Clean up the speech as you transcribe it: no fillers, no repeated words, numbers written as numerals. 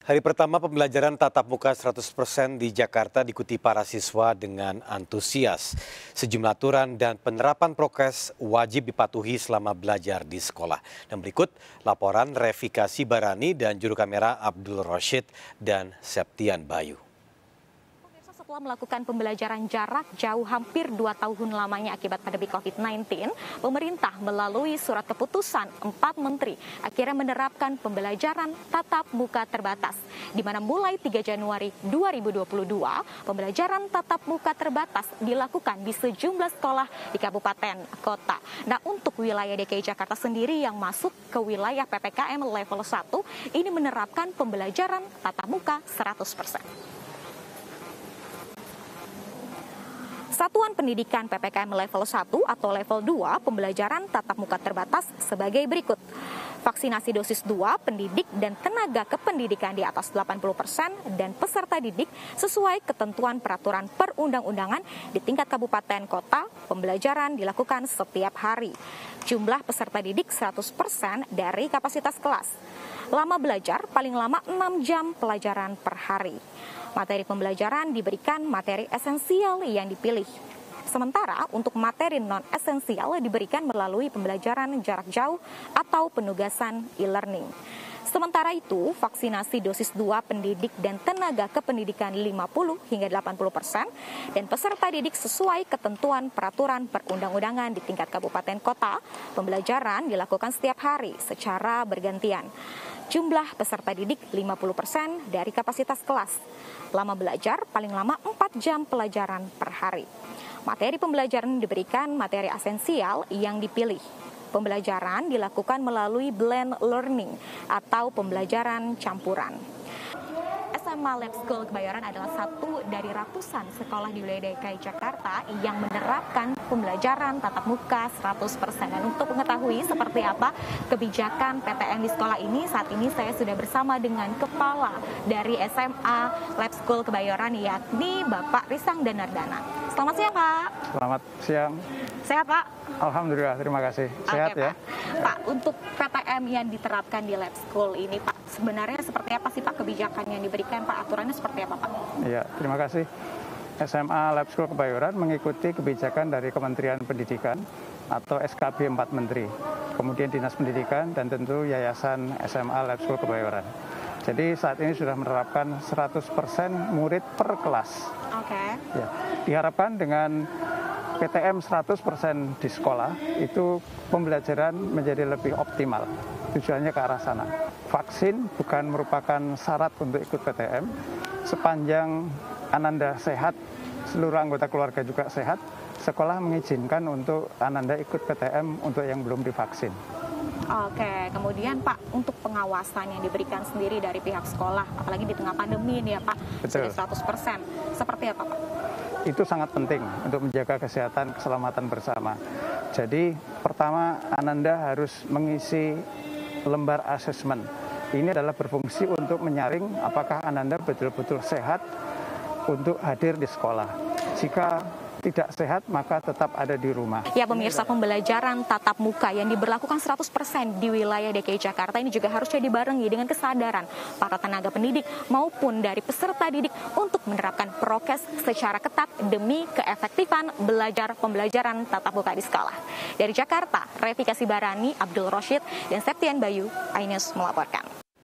Hari pertama pembelajaran tatap muka 100% di Jakarta diikuti para siswa dengan antusias. Sejumlah aturan dan penerapan prokes wajib dipatuhi selama belajar di sekolah. Dan berikut laporan Revikasi Barani dan juru kamera Abdul Roshid dan Septian Bayu. Setelah melakukan pembelajaran jarak jauh hampir 2 tahun lamanya akibat pandemi COVID-19, pemerintah melalui surat keputusan 4 menteri akhirnya menerapkan pembelajaran tatap muka terbatas, di mana mulai 3 Januari 2022, pembelajaran tatap muka terbatas dilakukan di sejumlah sekolah di kabupaten kota. Nah, untuk wilayah DKI Jakarta sendiri yang masuk ke wilayah PPKM level 1, ini menerapkan pembelajaran tatap muka 100%. Satuan Pendidikan PPKM level 1 atau level 2 pembelajaran tatap muka terbatas sebagai berikut. Vaksinasi dosis 2 pendidik dan tenaga kependidikan di atas 80% dan peserta didik sesuai ketentuan peraturan perundang-undangan di tingkat kabupaten kota, pembelajaran dilakukan setiap hari. Jumlah peserta didik 100% dari kapasitas kelas. Lama belajar paling lama 6 jam pelajaran per hari. Materi pembelajaran diberikan materi esensial yang dipilih. Sementara untuk materi non-esensial diberikan melalui pembelajaran jarak jauh atau penugasan e-learning. Sementara itu, vaksinasi dosis 2 pendidik dan tenaga kependidikan 50 hingga 80% dan peserta didik sesuai ketentuan peraturan perundang-undangan di tingkat kabupaten kota, pembelajaran dilakukan setiap hari secara bergantian. Jumlah peserta didik 50% dari kapasitas kelas. Lama belajar paling lama 4 jam pelajaran per hari. Materi pembelajaran diberikan materi esensial yang dipilih. Pembelajaran dilakukan melalui blend learning atau pembelajaran campuran. SMA Lab School Kebayoran adalah satu dari ratusan sekolah di wilayah DKI Jakarta yang menerapkan pembelajaran tatap muka 100%. Dan untuk mengetahui seperti apa kebijakan PTM di sekolah ini, saat ini saya sudah bersama dengan kepala dari SMA Lab School Kebayoran, yakni Bapak Risang Danardana. Selamat siang, Pak. Selamat siang. Sehat, Pak? Alhamdulillah, terima kasih. Sehat. Oke, ya. Pak, untuk PTM yang diterapkan di Lab School ini, Pak, sebenarnya seperti apa sih, Pak, kebijakan yang diberikan, Pak? Aturannya seperti apa, Pak? Iya, terima kasih. SMA Lab School Kebayoran mengikuti kebijakan dari Kementerian Pendidikan atau SKB 4 Menteri, kemudian Dinas Pendidikan dan tentu Yayasan SMA Lab School Kebayoran. Jadi saat ini sudah menerapkan 100% murid per kelas. Oke. Ya, diharapkan dengan PTM 100% di sekolah, itu pembelajaran menjadi lebih optimal. Tujuannya ke arah sana. Vaksin bukan merupakan syarat untuk ikut PTM. Sepanjang Ananda sehat, seluruh anggota keluarga juga sehat, sekolah mengizinkan untuk Ananda ikut PTM untuk yang belum divaksin. Oke, kemudian Pak, untuk pengawasan yang diberikan sendiri dari pihak sekolah, apalagi di tengah pandemi ini ya Pak, Betul. sudah 100%. Seperti apa, Pak? Itu sangat penting untuk menjaga kesehatan, keselamatan bersama. Jadi pertama, Ananda harus mengisi lembar asesmen. Ini adalah berfungsi untuk menyaring apakah Ananda betul-betul sehat untuk hadir di sekolah. Jika tidak sehat, maka tetap ada di rumah. Ya, pemirsa, pembelajaran tatap muka yang diberlakukan 100% di wilayah DKI Jakarta ini juga harusnya dibarengi dengan kesadaran para tenaga pendidik maupun dari peserta didik untuk menerapkan prokes secara ketat demi keefektifan pembelajaran tatap muka di sekolah. Dari Jakarta, Revikasi Barani, Abdul Roshid, dan Septian Bayu, iNews melaporkan.